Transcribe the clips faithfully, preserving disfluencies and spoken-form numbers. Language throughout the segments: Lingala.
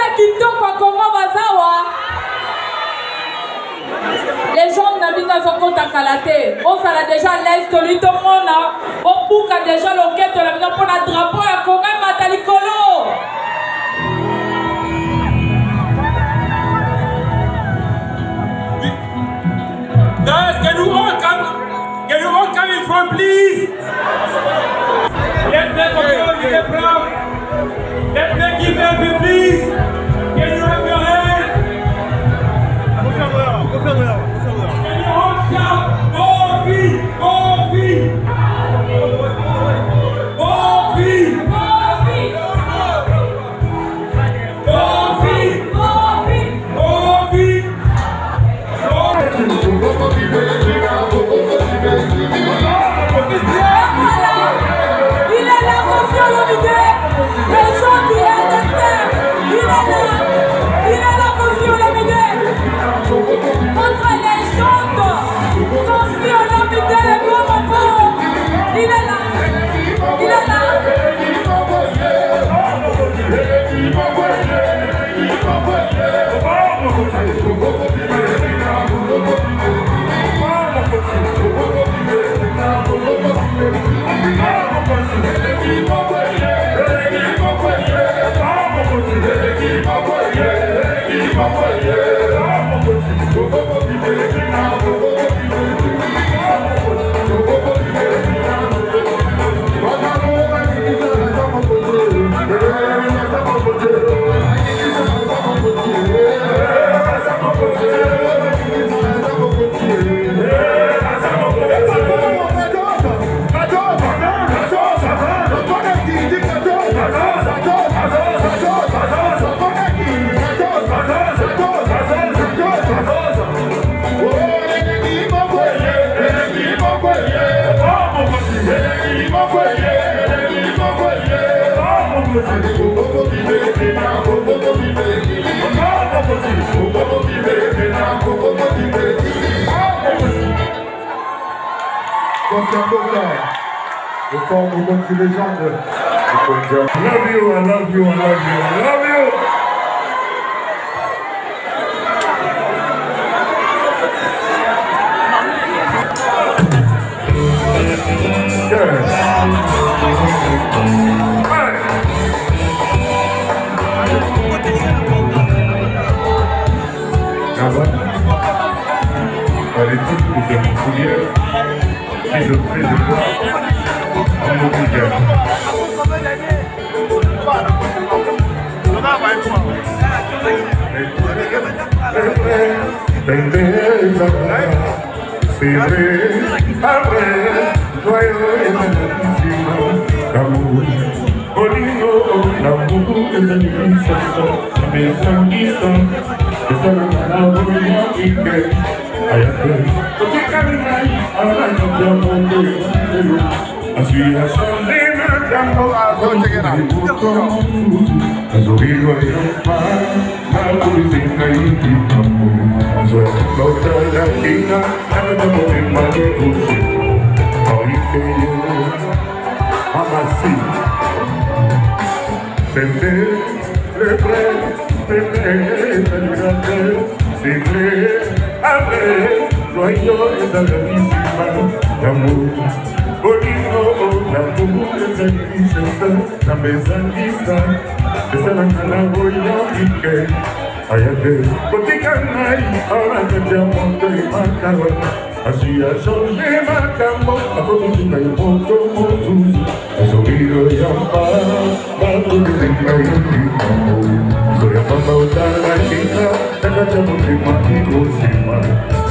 kitoko Congo bazawa. Les gens n'habitent pas encore à Kalaté. On s'en a déjà l'est, tout le monde. On boucle déjà l'enquête pour la drapeau à Congo Matalikolo. Guys, can you all come? Can you all come in front, please? Let me go, get proud. Let me give them, please. Can you have your hand? Can you all shout? Coffee, coffee. Coffee. Coffee. Coffee. Coffee. Il est là, monsieur Lomidé. Les gens qui aiment le faire. Il est là. Il est là, monsieur Lomidé. Contre les gens. Monsieur Lomidé, le bon moment. Il est là. Il est là. Le corps nous donne ces légendes. I love you, I love you, I love you, I love you. Yes. Là-bas, à l'époque où je me souviens, si je fais de toi, en Montréal. C'est vrai, après, joyeux et magnifique d'amour. Olino, l'amour des amis, ça sort, mes amis sont, et ça n'a pas la volonté. Ayate, porque caminar a la noche a monte de luz. Así a sonrina campo a donde quiera. As oído y el mar, la policía y el campo. Soy la otra latina, la de morir más de dulce. Hoy que yo, así. Tendé, le pre, tendé, tendé, tendé, Abre, joyeux et alarmissima d'amour. Bolino, l'amour des amis, la maison vista, et ça n'a qu'à la voyante. Ayate, Potikanai, ahora que te amonte y macaro. Así a changé ma cambo, a Potikanai, y monto montus. Es oído y ampar, la Potikanai, y cambo. Soy a mamá, otra la chica, la cachamonte, mágico, sin mal.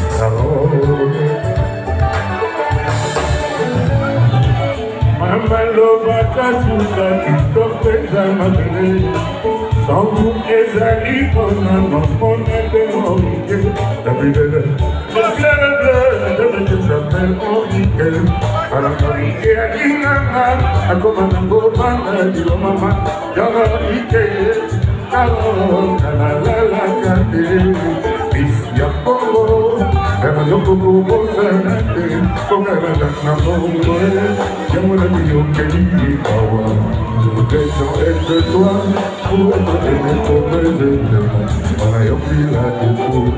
Mama lo bakasuka kitoko ezamabele Sangu ezali pona mapona de Henrique Davidele Maslele bleu, de s'appelle Henrique Alamarike alinganga Akoma nango banga dilo mama Yara ike Karo kalalala kate Isi ya Congo Era yo poco bozanate Con era la namore Ya muera mi yo querida Je voudrais être toi pour être aimé comme je t'aime. On a pris la défaut.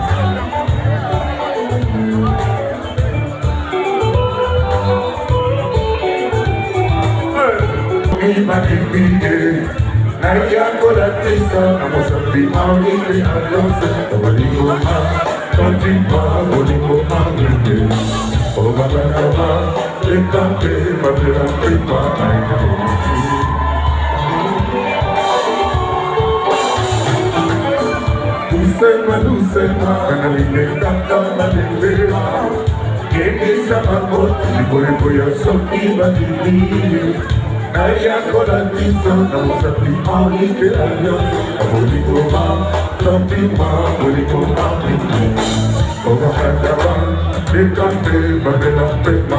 Ma bibie, naia kola tesa, amosambi maunike alose, olingo ma, tontimba, olingo maunike, obabakaba, ekante, babela prima, Doucement, doucement, kanalike kanta malembera, kekesa mamot, liboye soki badibi. Naya kola tiso, namusapi maunike alose, olingo ma, tontimba, olingo maunike, obabakaba, ekante, babela prima,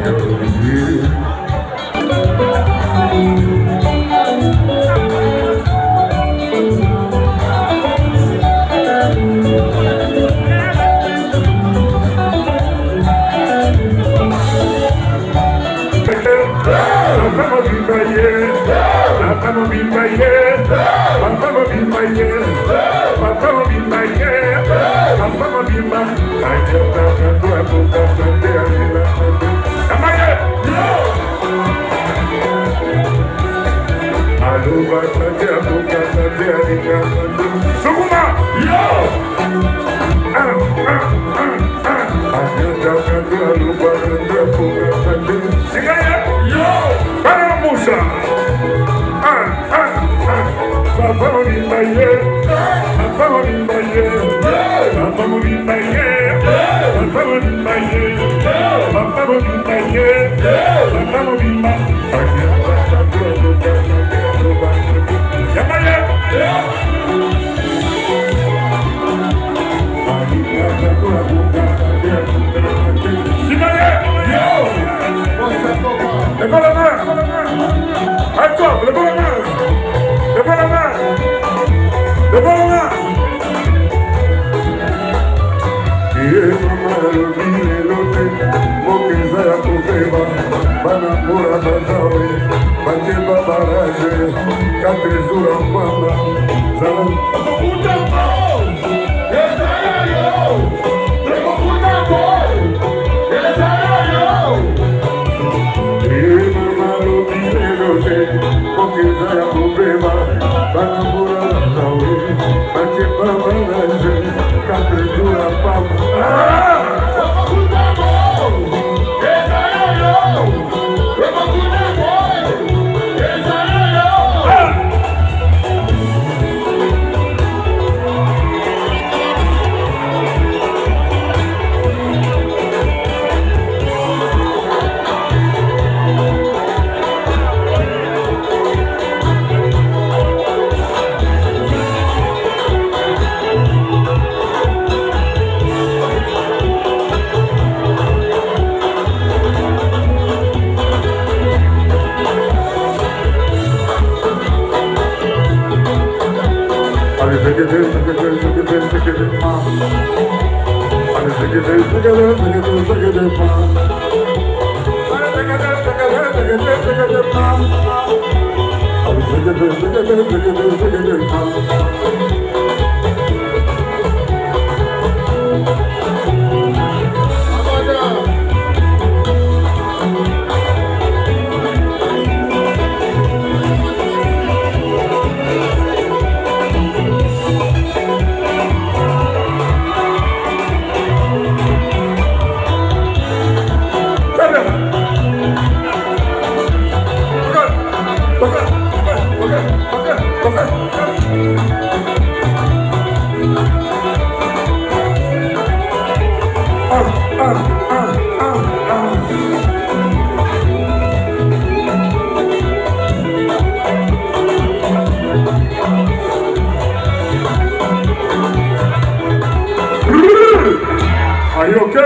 Papa be my yeah, Papa be my yeah, Papa be my yeah, Papa be my. I tell that I do I put that there in the am I here? No. I do what I tell put that there in the Sukuma. Yo. Ah ah ah ah. I tell that I do I look what I tell put that there. Sing it. Yo. Paramusa. Papa be my yeah, Papa be my yeah, Papa be my yeah, Papa be my yeah, Papa be my yeah, Papa be my. Levez la main, Alto, levez la main. Levez la main! Levez la main! Iye mama lobile lote, mokeza ya kobeba, bana mura bazawe, bateba baraje, quatre jours en kwamba, zala. Kutambo! Yesaya yo! Teko kutambo! Yesaya yo! Iye mama lobile lote, mokeza ya kobeba, bana mura bazawe, bateba baraje, quatre jours en kwamba. Are you okay?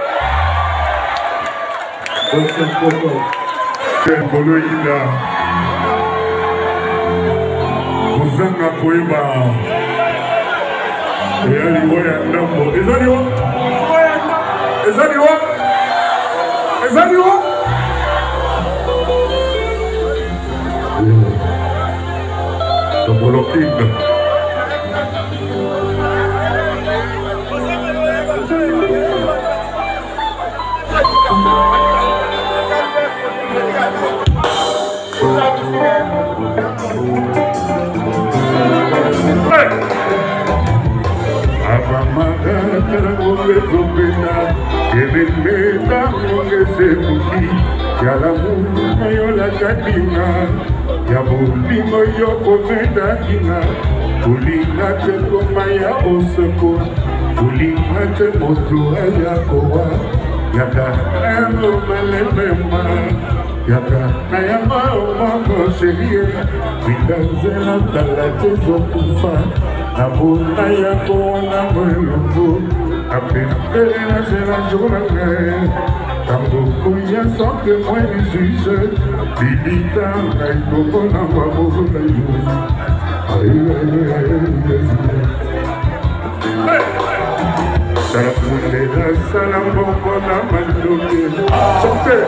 Koloida Kuzanga Koiba Yali Waya Nambo. Is that you? Is that you? Is that you? Tomolokine. Kelimeta mungesebuki yalamu mayola kakinga yabulingo yokometa kinga ulinga te koma ya osoko ulinga te moto ayakowa yaka eno malemema yaka na yama omako sherie bindazela tala tezokufa nabona yako wana mwelongo après la journée, quand beaucoup y a sans témoin du juge, Bibita, Naïko, Nama, Moulaïou. Aïe, aïe, aïe, aïe. Salamouné, la salamon, Nama, Mandoké. Chantez!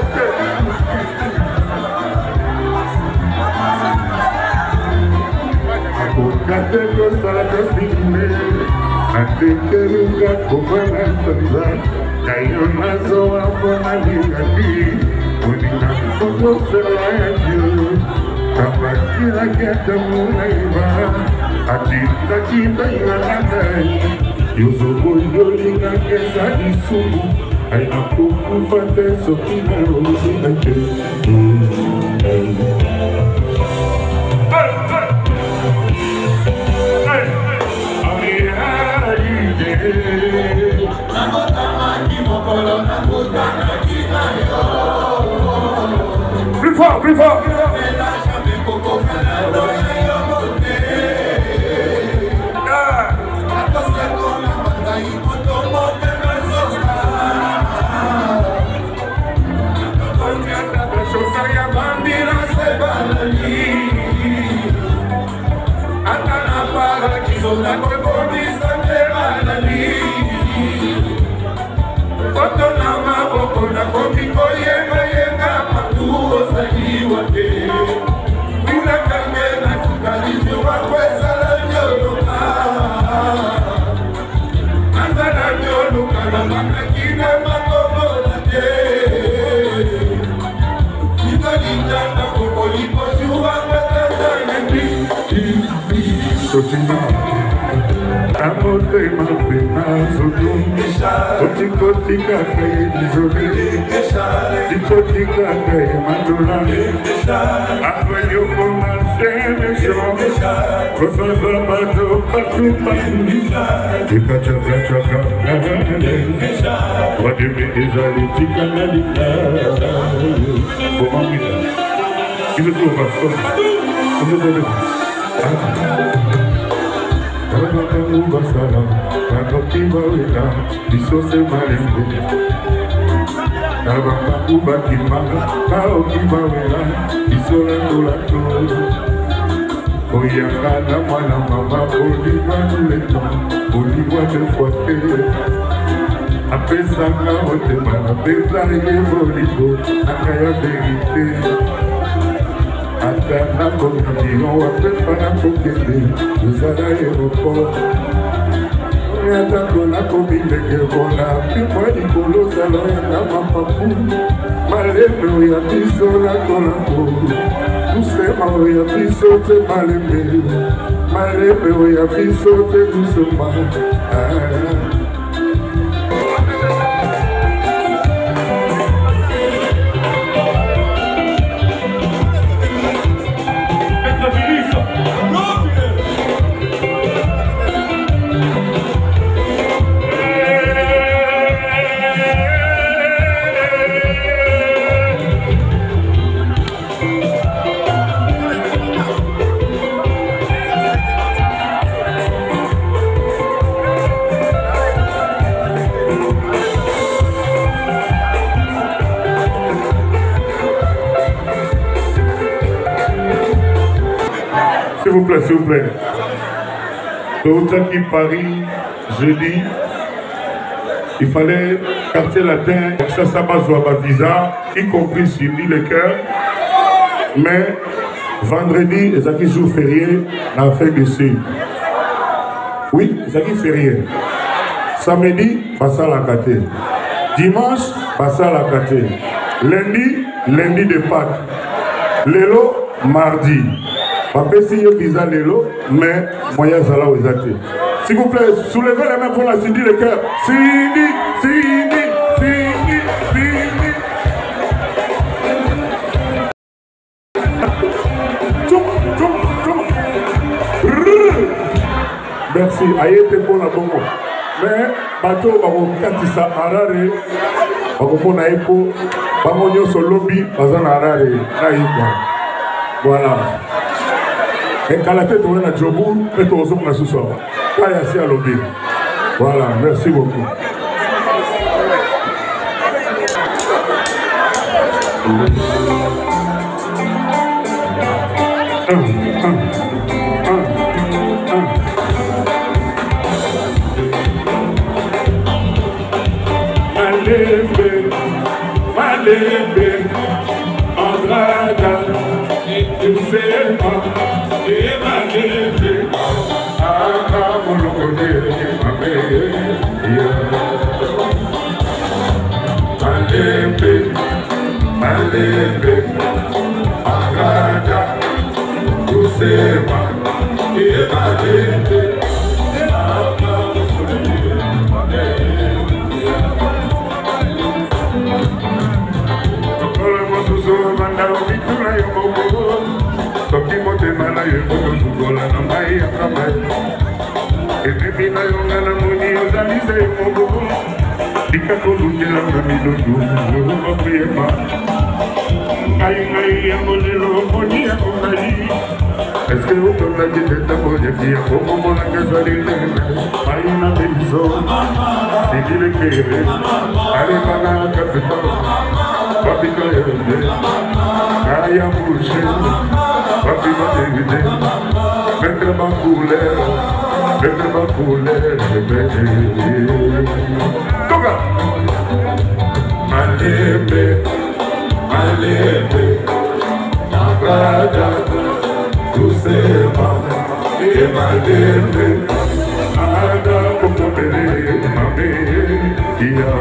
Akokateko, Salakas, Bimé. Atekeruga kubana sanza Kayona zoa bona ligati Unina kuto sera ya juu Kama kila keta muna iba Atita kita inanadai Yozogo yolinga kesa isumu Aina kukufate sokina rozinake Plus fort, plus fort. Amote ma pena zodum Otikotika kaye dizole Tikotika kaye mandola Apoyo koma seme shon Kosa zabato patu patu Tika chaka chaka nagale Wadime izali tika nalika Koma mida Ibe tu baso Ibe tu baso Basala, Nakokiba wina, Bisose malembe. Nabamba kuba kimanga, Naokiba wina, Bisola tolato. Oyanga na mwana mama, Oliwa nuleto, Oliwa tefote. Apesanga otema, Apesa ye boligo, Nakaya verite. Atana komiyo wapepana kokende Uzada aéroport Yatako na komindeke Bona pimwa nikolo salo na mapapu Maleme oya biso la kolako Kusema oya biso te maleme Maleme oya biso te kusema S'il vous plaît, s'il vous plaît. De Hautaki Paris, jeudi, il fallait quartier latin, ça, ça m'a joué à ma visa, y compris sur l'île de cœur. Mais vendredi, ezaki jour férié dans l'Afrique du Sud. Oui, ezaki férié. Samedi, passa la kate. Dimanche, passa la kate. Lundi, lundi de Pâques. Lelo, mardi. Papa, si yo visa lelo, mais moyen zala ou ezate. S'il vous plaît, soulevez les mains pour la Cindy le cœur. Cindy, Cindy, Cindy, Cindy. Tchoum, tchoum, tchoum. Merci. Aïe, t'es bon à bongo. Mais, bateau, bako katisa arare. Bako mona epo. Bako nyo so lobby, bazan arare. Na ipa. Voilà. Et quand la tête tourne à Djobou, et tout au na sous-sol. Là, il y a à lobby. Voilà, merci beaucoup. Un, un, un, un. Malembe, Malembe, Andrada, et tu sais pas, et Malembe, ah, mon locoté, ma mère, Malembe, Malembe, Andrada, tu sais pas, et Malembe, ah, mon locoté, ma mère. Soki motema na yo kozozukola na mai ya travail epepi na yo nga na moni ozali se moko lika kolukela na milodu okoyeba ngai ngai yango lelo moni yango ngai eske otolaki te ntango yaki yango komonanga ezali ndenge mai na biso sidilekere alebana kapita papika yende Kaya bouché, papi va t'éviter, mettre ma couleur, mettre ma couleur, bébé. Toga! Malembe, Malembe, Nabrada, doucement, et Malembe, Ada, Kokopere, Mame, Ia.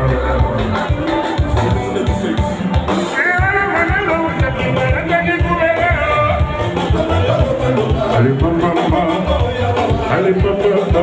Allez maman, allez papa,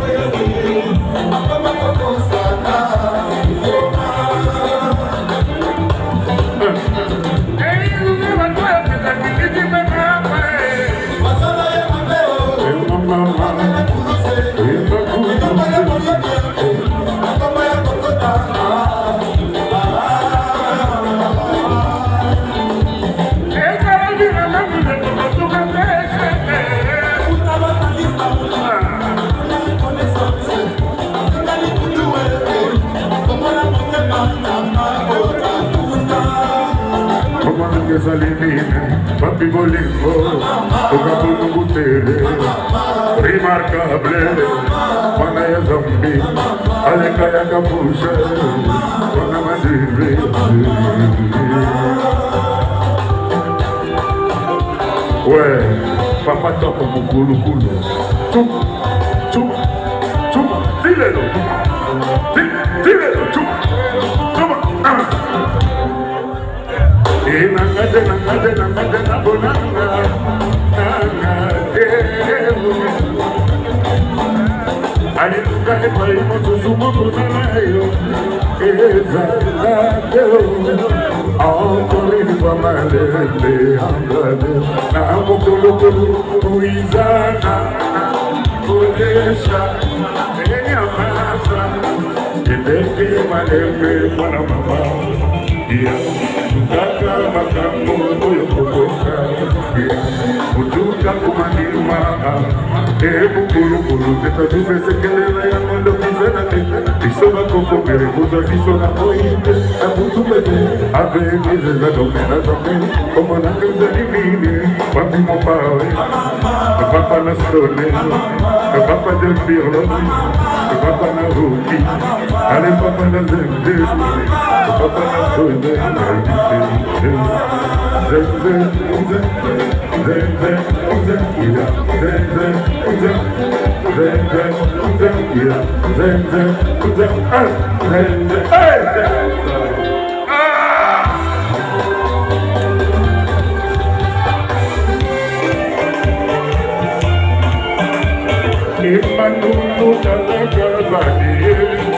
papi bolingo, toca por butere, remarcable, manaya zambi, aleka ya kapusha, wana madire. Ouais, papa top mon kulu kulu, chum, chum, chum, tire-le, tire-le, chum, chum, ah. E nangade nangade nangade nabonanga nangade ali nangade pai mosusumo kuzanayo ezalade encore une fois malende angade na mokolo kuizana kodesha enyamasa ebeke malembe mwana mama Kaka makambo oyo kokoka Utuka kumanima Ebu kuru kuru Teta tupe sekelela ya mondo kisa Iso bakoko mere kuza kiso na koinde Abutu bebe Ave mire la domena zame Como na keza limine Wapi mo pawe Le papa na stone Le papa del pirlo Le papa na ruki Ale papa na zemde Le papa na stone Zem zem zem Zem zem zem Ida Zem zem zem Zem zem zem Ida Zem zem zem Ah Zem zem Emmanuel Talakabane,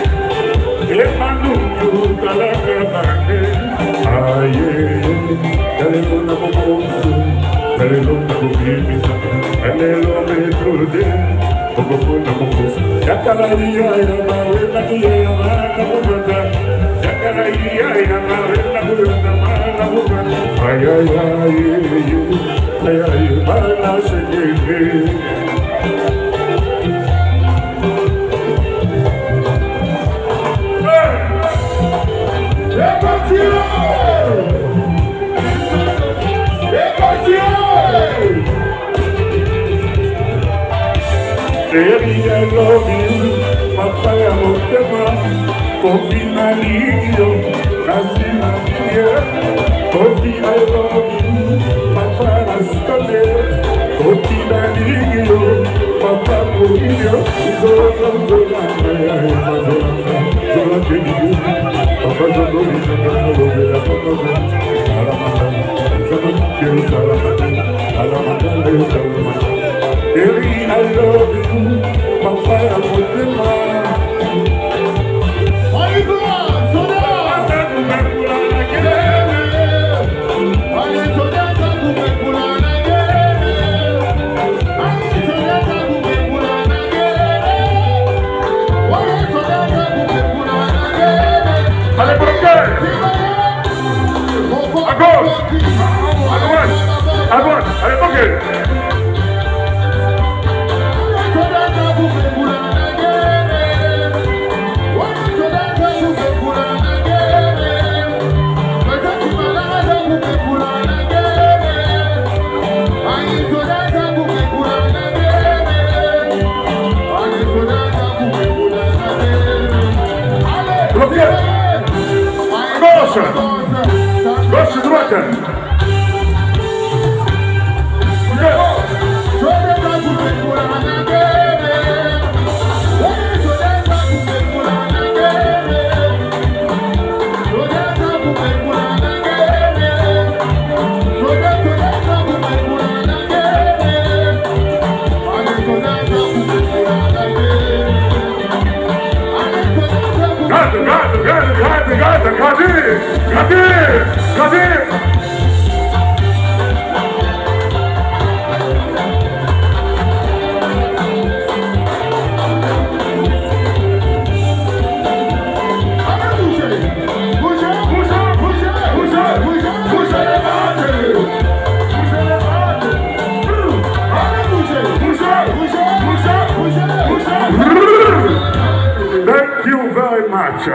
Emmanuel Talakabane, aye, dalelo na bokoso, dalelo na bokimisa, dalelo metode, bokoko na bokoso. Yakalaia ya mawe na kiye ya maka bokata, yakalaia ya mawe na bokata maka bokata. Aye aye aye, aye aye bana shekeke. Baby, I love you, Papa, I love you, Kofi, I need you, Nasina, Kofi, I love you, Papa, I love you, Kofi, I need you, Papa, I love you, Zola, Zola, Zola, Zola, Zola, Papa, I love you, Papa, I love you, Baby, I love you, Papa, I put them on. Are you going? So now, I'm going to pull on again. Are you so that I'm going to pull on again? Are you so that I'm going to pull on again? Are you so that I'm going to pull on again? Allez, pour le cœur! À gauche! À droite! À droite! Allez, pour le cœur! Gauche, droite. Gade, gade, gade, gade, gade, gade, gade, gade. Thank you very much.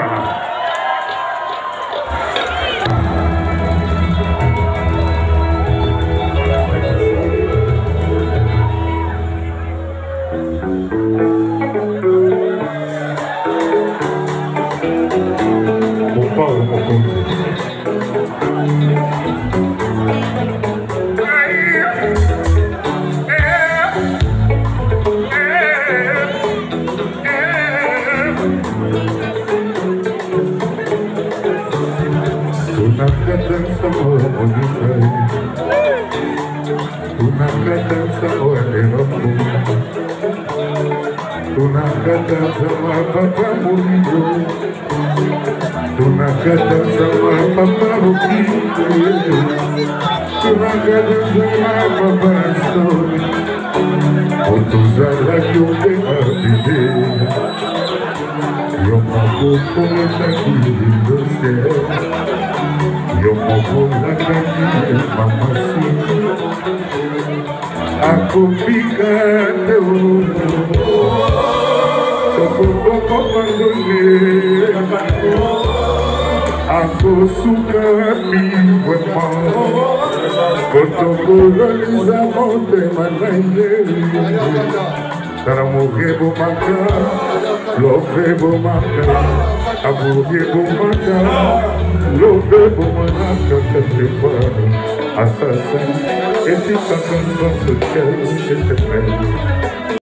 Mon pauvre, mon pauvre. Tunakata sama papa murido, tunakata sama papa rukido, tunakata sama papa soni, otuzala kyombe abide, yomako kometa kidose, yomako lakaki mamasi, akopika te uno. abandonné. Aku suka vivement. Kotokoloza motema na ye. Taramoge bomaka, love bomaka, amoge bomaka, love bomaka quelque part. Assassin, et tu t'attends dans ce ciel, je te prie.